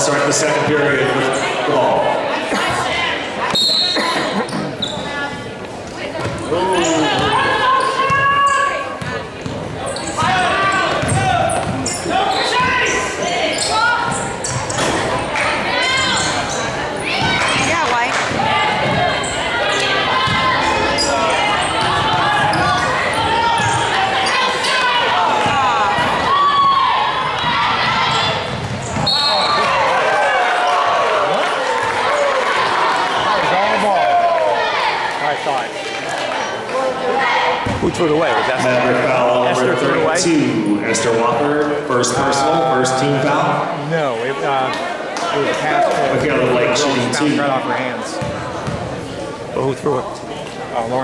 start the second period with the ball. Who threw it away? Was that Maverick foul Esther number threw it away? 32. Esther Walker, first personal, first team foul. No, it was a pass to Michaela Lake shooting two. right off her hands. Well, who threw it? Lauren.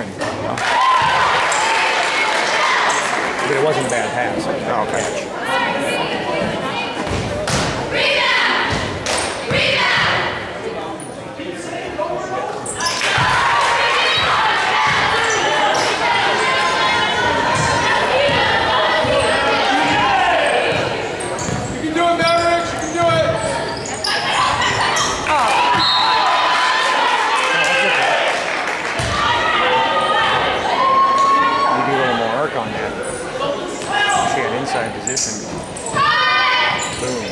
But it wasn't a bad pass. Oh, okay. On that. She had inside position. Boom.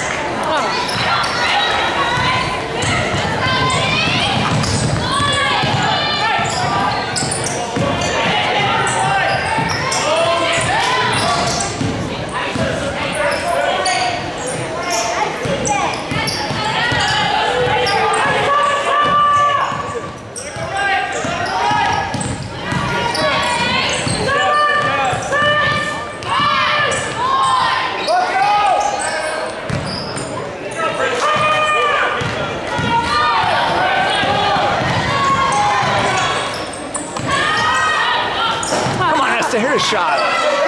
Here's a shot.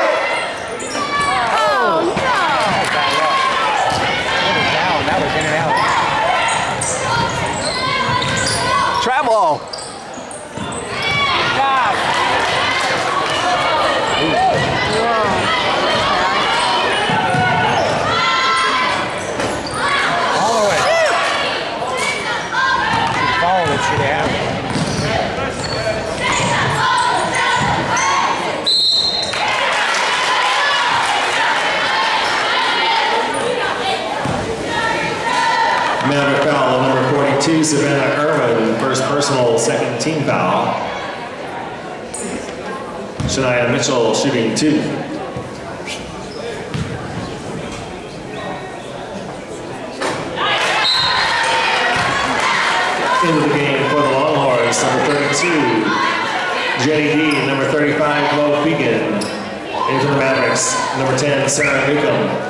Oh, no. That was down. That was in and out. Travel. God. All the way. She followed it. She had. Maverick foul number 42, Savannah Irwin, first personal, second team foul. Shania Mitchell shooting two. Into the game for the Longhorns, number 32, Jenny D, number 35, Mo Fegan. Into the Mavericks, number 10, Sarah Newcomb.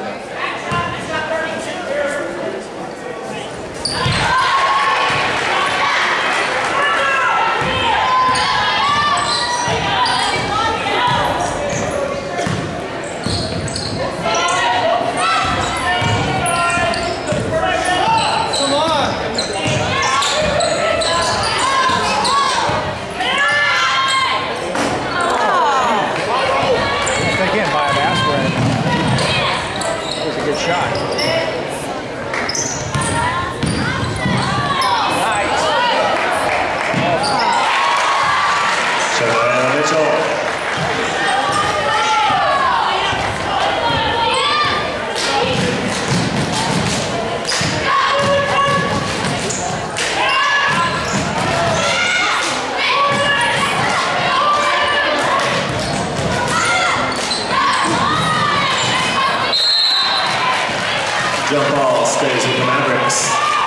Shot. Nice. Shania Mitchell. Jump ball stays with the Mavericks.